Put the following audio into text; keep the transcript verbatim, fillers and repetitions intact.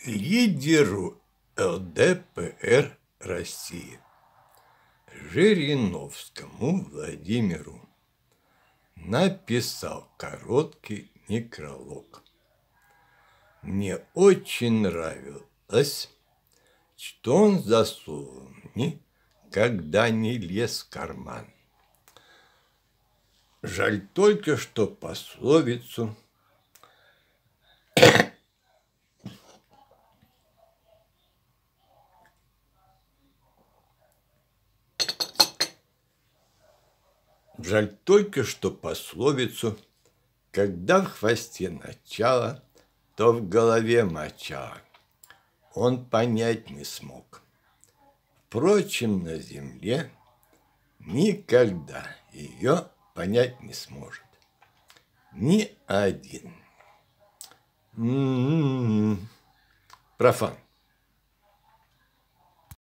Лидеру эл дэ пэ эр России Жириновскому Владимиру написал короткий некролог. Мне очень нравилось, что он за словом никогда не лез в карман. Жаль только, что пословицу Жаль только, что пословицу «когда в хвосте начало, то в голове мочало» он понять не смог. Впрочем, на земле никогда ее понять не сможет ни один. М-м-м. Профан.